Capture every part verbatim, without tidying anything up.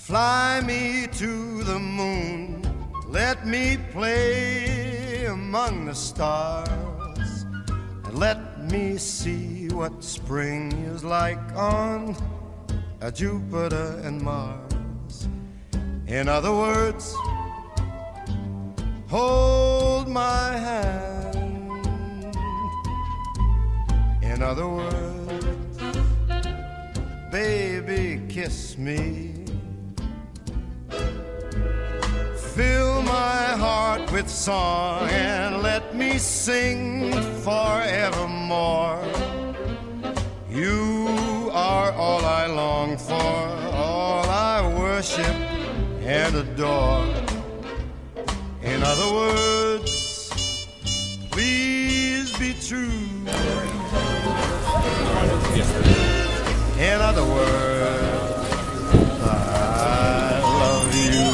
Fly me to the moon, let me play among the stars, and let me see what spring is like on a Jupiter and Mars. In other words, hold my hand. In other words, baby, kiss me. Fill my heart with song and let me sing forevermore. You are all I long for, all I worship and adore. In other words, please be true. In other words, I love you.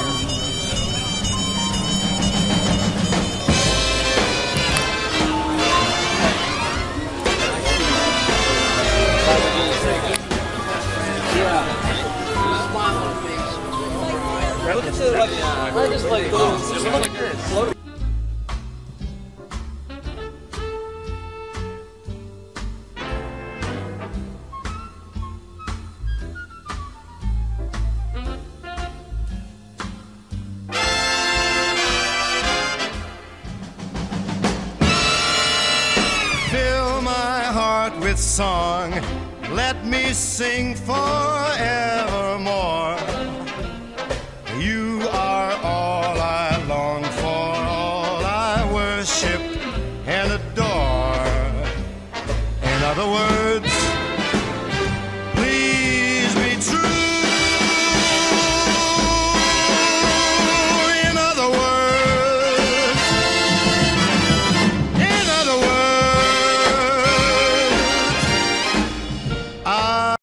Let's do like, I just like float. Fill my heart with song, let me sing forevermore. You are all I long for, all I worship and adore. In other words, please be true. In other words, in other words, I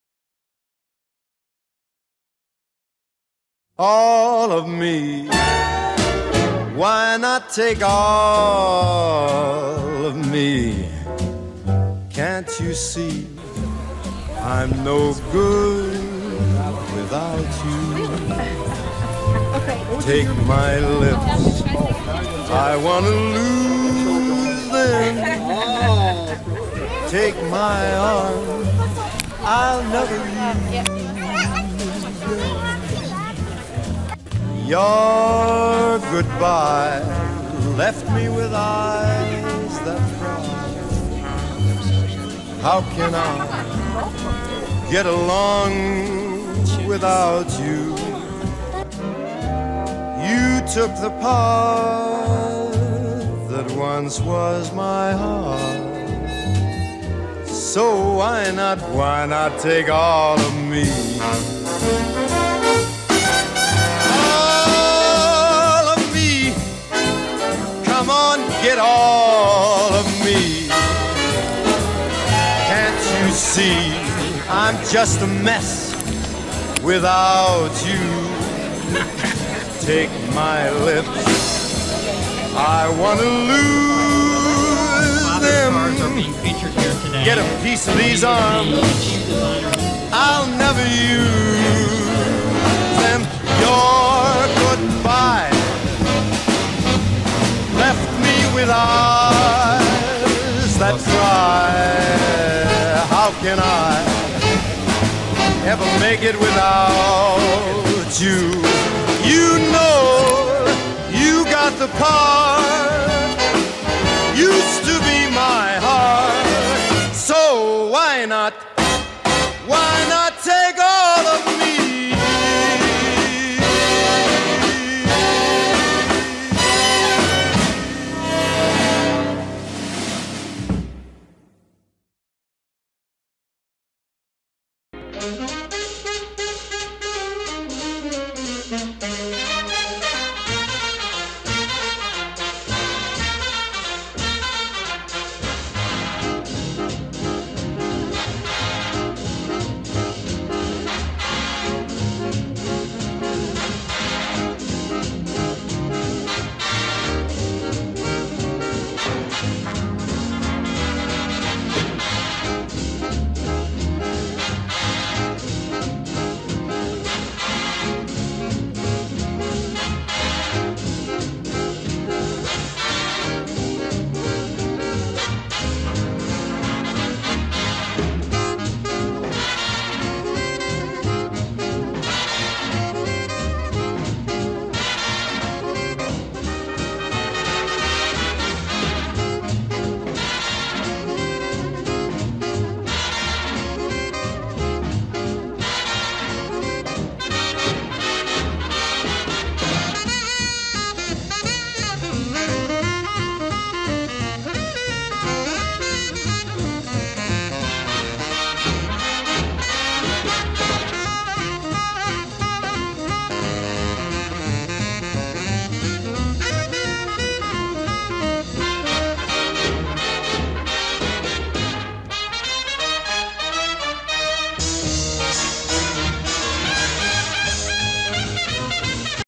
all of me. Why not take all of me? Can't you see I'm no good without you? Take my lips, I want to lose them. Take my arm, I'll never use. Your goodbye left me with eyes that cry. How can I get along without you? You took the part that once was my heart. So why not, why not take all of me? Come on, get all of me. Can't you see I'm just a mess without you? Take my lips, I want to lose them. Get a piece of these arms, I'll never use them. Your goodbye left me with eyes that cry. How can I ever make it without you? You know you got the part, used to be my heart. So why not, why not take all of me? Thank you.